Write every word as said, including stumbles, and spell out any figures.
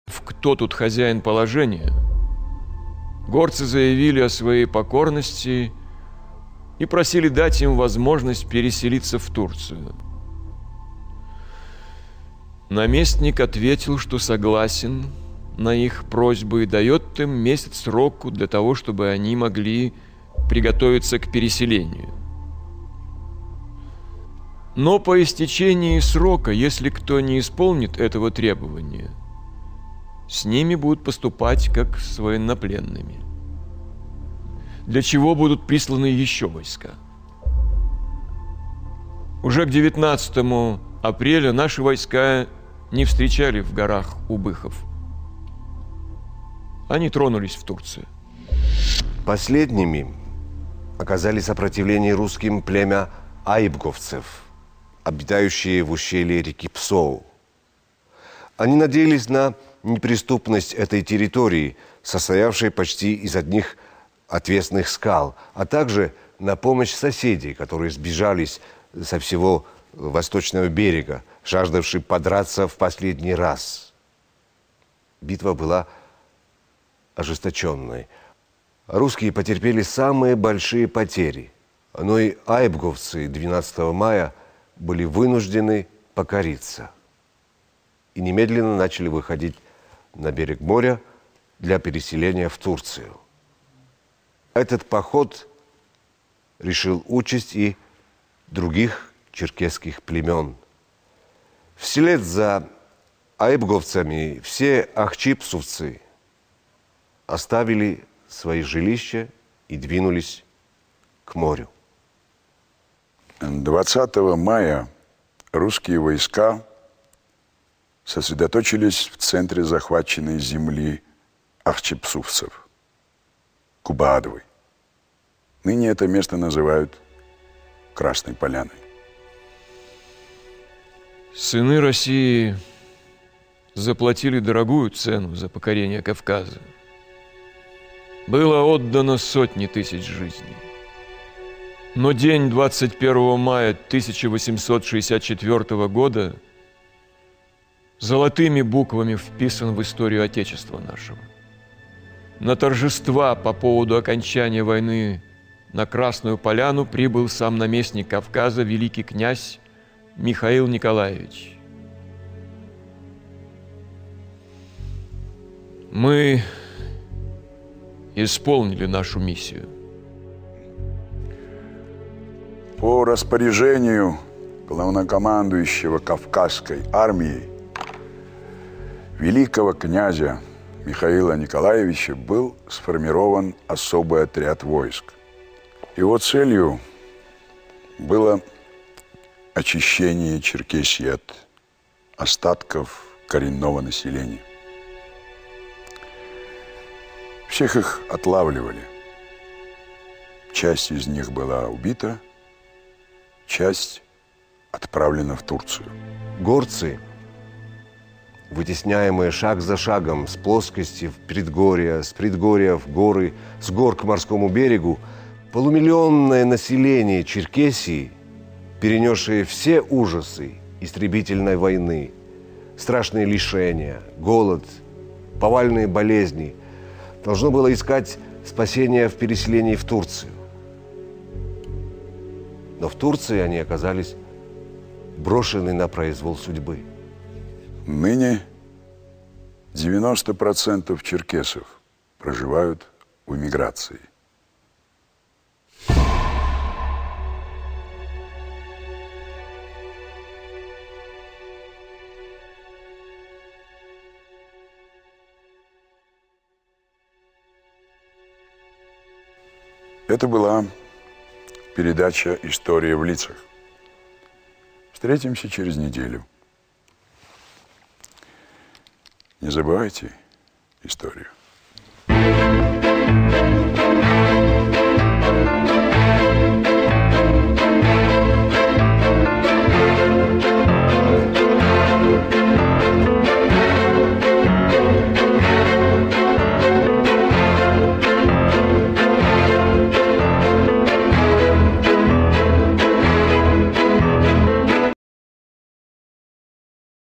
кто тут хозяин положения, горцы заявили о своей покорности и просили дать им возможность переселиться в Турцию. Наместник ответил, что согласен на их просьбы и дает им месяц сроку для того, чтобы они могли приготовиться к переселению. Но по истечении срока, если кто не исполнит этого требования, с ними будут поступать как с военнопленными, для чего будут присланы еще войска. Уже к девятнадцатому апреля наши войска не встречали в горах Убыхов. Они тронулись в Турцию. Последними оказали сопротивление русским племя айбговцев, обитающие в ущелье реки Псоу. Они надеялись на неприступность этой территории, состоявшей почти из одних отвесных скал, а также на помощь соседей, которые сбежались со всего восточного берега, жаждавшие подраться в последний раз. Битва была ожесточенной. Русские потерпели самые большие потери, но и айбговцы двенадцатого мая были вынуждены покориться и немедленно начали выходить на берег моря для переселения в Турцию. Этот поход решил участь и других черкесских племен. Вслед за айбговцами все ахчипсовцы оставили свои жилища и двинулись к морю. двадцатого мая русские войска сосредоточились в центре захваченной земли ахчипсовцев, Кубаадовой. Ныне это место называют Красной Поляной. Сыны России заплатили дорогую цену за покорение Кавказа. Было отдано сотни тысяч жизней. Но день двадцать первого мая тысяча восемьсот шестьдесят четвёртого года золотыми буквами вписан в историю Отечества нашего. На торжества по поводу окончания войны на Красную Поляну прибыл сам наместник Кавказа, великий князь Михаил Николаевич. Мы исполнили нашу миссию. По распоряжению главнокомандующего Кавказской армией великого князя Михаила Николаевича был сформирован особый отряд войск. Его целью было очищение Черкесии от остатков коренного населения. Всех их отлавливали. Часть из них была убита, часть отправлена в Турцию. Горцы, вытесняемые шаг за шагом с плоскости в предгорья, с предгорья в горы, с гор к морскому берегу, полумиллионное население Черкесии, перенесшее все ужасы истребительной войны, страшные лишения, голод, повальные болезни, должно было искать спасения в переселении в Турцию. Но в Турции они оказались брошены на произвол судьбы. Ныне девяносто процентов черкесов проживают в эмиграции. Это была передача «История в лицах». Встретимся через неделю. Не забывайте историю.